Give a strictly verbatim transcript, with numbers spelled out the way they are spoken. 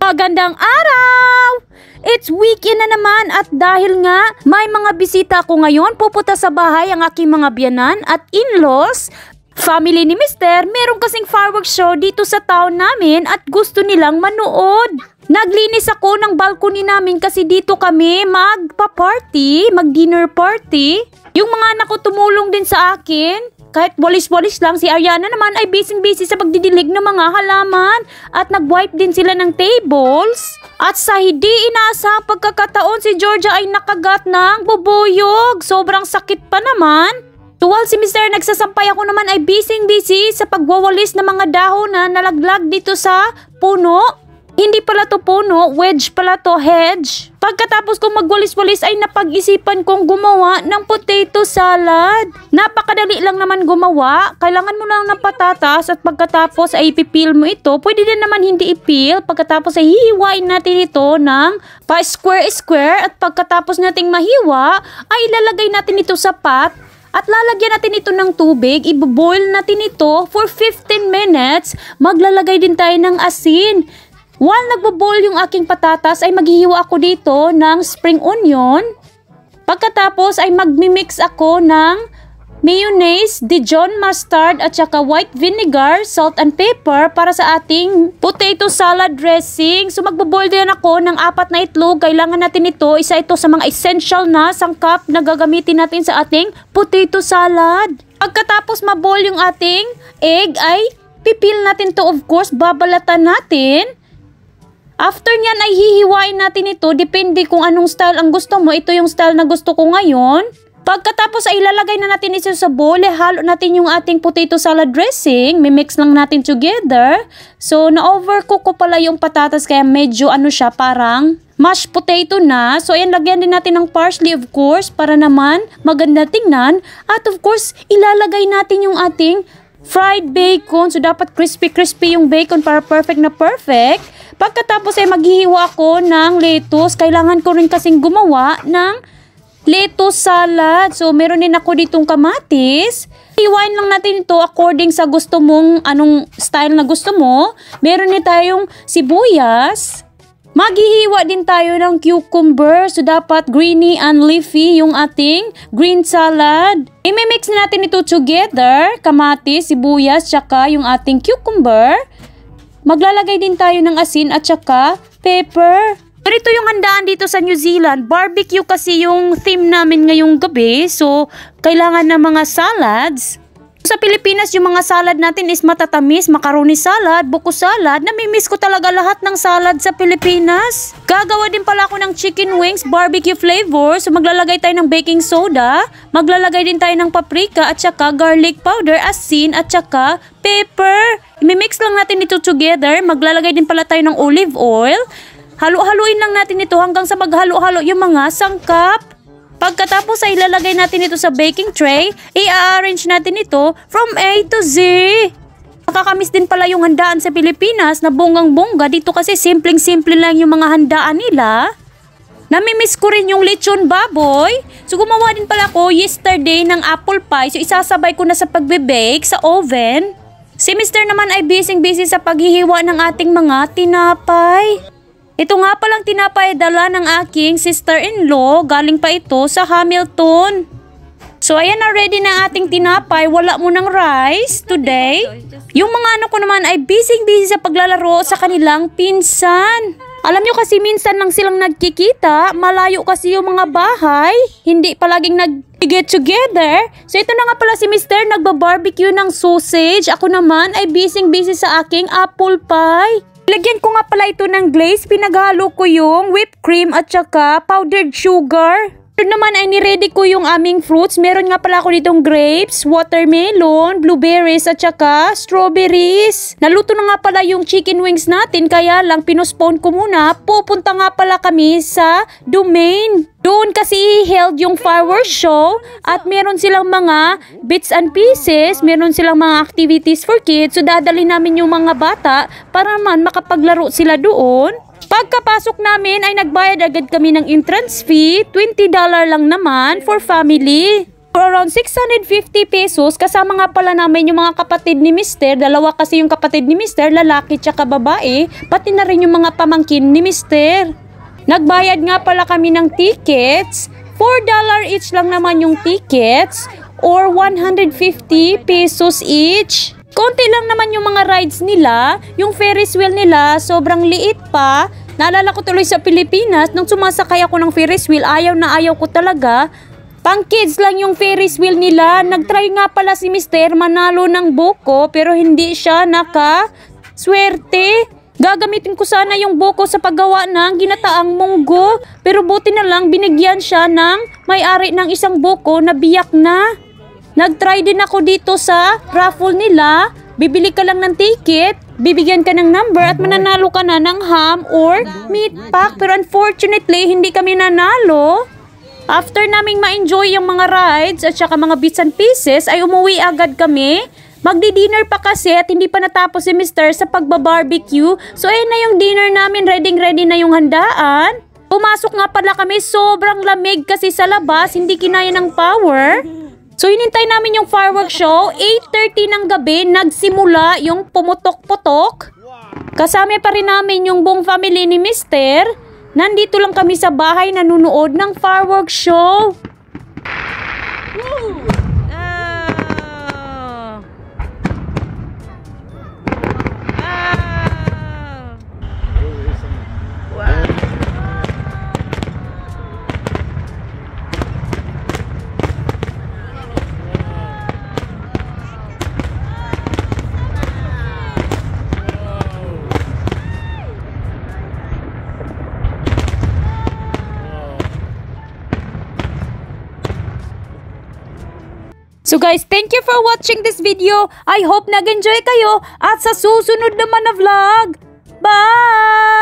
Magandang araw! It's weekend na naman at dahil nga may mga bisita ako ngayon, pupunta sa bahay ang aking mga biyanan at in-laws. Family ni Mister, meron kasing fireworks show dito sa town namin at gusto nilang manood. Naglinis ako ng balcony namin kasi dito kami magpa-party, mag-dinner party. Yung mga anak ko tumulong din sa akin. Kahit walis-walis lang, si Ariana naman ay busy-busy sa pagdidilig ng mga halaman at nag-wipe din sila ng tables. At sa hindi inaasahang pagkakataon, si Georgia ay nakagat ng bubuyog. Sobrang sakit pa naman. Tuwal si Mister nagsasampay, ako naman ay busy-busy sa pagwawalis ng mga dahon na nalaglag dito sa puno. Hindi pala to puno, wedge pala to, hedge. Pagkatapos kong magwalis-walis ay napag-isipan kong gumawa ng potato salad. Napakadali lang naman gumawa. Kailangan mo lang ng patatas at pagkatapos ay ipipil mo ito. Pwede din naman hindi ipil. Pagkatapos ay hihiwain natin ito ng pa-square-square at pagkatapos nating mahiwa ay ilalagay natin ito sa pot. At lalagyan natin ito ng tubig, i-boil natin ito for fifteen minutes. Maglalagay din tayo ng asin. While nagbo-boil yung aking patatas ay maghihiwa ako dito ng spring onion. Pagkatapos ay magmi-mix ako ng mayonnaise, Dijon mustard at saka white vinegar, salt and pepper para sa ating potato salad dressing. So magbo-boil din ako ng apat na itlog. Kailangan natin ito, isa ito sa mga essential na sangkap na gagamitin natin sa ating potato salad. Pagkatapos ma-boil yung ating egg ay pipil natin to, of course, babalatan natin. After nyan ay hihiwain natin ito, depende kung anong style ang gusto mo. Ito yung style na gusto ko ngayon. Pagkatapos ay ilalagay na natin ito sa bowl, eh, halo natin yung ating potato salad dressing. Mimix lang natin together. So, na-overcook ko pala yung patatas kaya medyo ano siya, parang mashed potato na. So, ayan, lagyan din natin ng parsley, of course, para naman maganda tingnan. At of course, ilalagay natin yung ating fried bacon. So, dapat crispy-crispy yung bacon para perfect na perfect. Pagkatapos ay maghihiwa ako ng lettuce. Kailangan ko rin kasing gumawa ng lettuce salad. So, meron din ako ditong kamatis. Hiwain lang natin ito according sa gusto mong, anong style na gusto mo. Meron din tayong sibuyas. Maghihiwa din tayo ng cucumber. So, dapat greeny and leafy yung ating green salad. I-mix na natin ito together. Kamatis, sibuyas, tsaka yung ating cucumber. Maglalagay din tayo ng asin at saka pepper. Ito yung handaan dito sa New Zealand. Barbecue kasi yung theme namin ngayong gabi. So, kailangan ng mga salads. Sa Pilipinas, yung mga salad natin is matatamis. Macaroni salad, buko salad. Namimiss ko talaga lahat ng salad sa Pilipinas. Gagawa din pala ako ng chicken wings, barbecue flavor. So, maglalagay tayo ng baking soda. Maglalagay din tayo ng paprika at saka garlic powder, asin at saka pepper. I-mix lang natin ito together. Maglalagay din pala tayo ng olive oil. Halo-haluin lang natin ito hanggang sa maghalo-halo yung mga sangkap. Pagkatapos ay ilalagay natin ito sa baking tray. I-arrange natin ito from A to Z. Nakakamiss din pala yung handaan sa Pilipinas na bonggang-bongga. Dito kasi simpleng-simple lang yung mga handaan nila. Namimiss ko rin yung lechon baboy. So gumawa din pala ako yesterday ng apple pie. So isasabay ko na sa pagbe-bake sa oven. Si Mister naman ay busy-busy sa paghihiwa ng ating mga tinapay. Ito nga palang tinapay dala ng aking sister-in-law. Galing pa ito sa Hamilton. So ayan na, ready na ating tinapay. Wala mo ng rice today. Yung mga anak ko naman ay busy-busy sa paglalaro sa kanilang pinsan. Alam nyo kasi minsan lang silang nagkikita. Malayo kasi yung mga bahay. Hindi palaging nag-get together. So ito na nga pala si Mister nagba-barbecue ng sausage. Ako naman ay busy-busy sa aking apple pie. Lagyan ko nga pala ito ng glaze. Pinaghalo ko yung whipped cream at saka powdered sugar. Ito naman ay niready ko yung aming fruits. Meron nga pala ako ditong grapes, watermelon, blueberries at saka strawberries. Naluto na nga pala yung chicken wings natin kaya lang pinospone ko muna. Pupunta nga pala kami sa Domain. Doon kasi i-held yung fireworks show at meron silang mga bits and pieces, meron silang mga activities for kids. So dadali namin yung mga bata para naman makapaglaro sila doon. Pagkapasok namin ay nagbayad agad kami ng entrance fee, twenty dollars lang naman for family. for around six hundred fifty pesos. Kasama nga pala namin yung mga kapatid ni Mister. Dalawa kasi yung kapatid ni Mister, lalaki tsaka babae. Pati na rin yung mga pamangkin ni Mister. Nagbayad nga pala kami ng tickets. four dollars each lang naman yung tickets or one hundred fifty pesos each. Konti lang naman yung mga rides nila. Yung Ferris wheel nila, sobrang liit pa. Naalala ko tuloy sa Pilipinas, nung sumasakay ako ng Ferris wheel, ayaw na ayaw ko talaga. Pang kids lang yung Ferris wheel nila. Nagtry nga pala si Mister manalo ng buko pero hindi siya nakaswerte. Gagamitin ko sana yung buko sa paggawa ng ginataang munggo. Pero buti na lang binigyan siya ng may-ari ng isang buko na biyak na. Nagtry din ako dito sa raffle nila. Bibili ka lang ng ticket, bibigyan ka ng number at mananalo ka na ng ham or meat pack. Pero unfortunately, hindi kami nanalo. After naming ma-enjoy yung mga rides at saka mga bits and pieces, ay umuwi agad kami. Magdi-dinner pa kasi at hindi pa natapos si Mister sa pagba-barbecue. So ayun na yung dinner namin, ready-ready na yung handaan. Pumasok nga pala kami, sobrang lamig kasi sa labas, hindi kinaya ng power. So hinintay namin yung fireworks show, eight thirty ng gabi, nagsimula yung pumutok-putok. Kasama pa rin namin yung buong family ni Mister. Nandito lang kami sa bahay nanunood ng fireworks show. Woo! Ah! Ah! Wow! So guys, thank you for watching this video. I hope nag-enjoy kayo at sa susunod naman na vlog. Bye!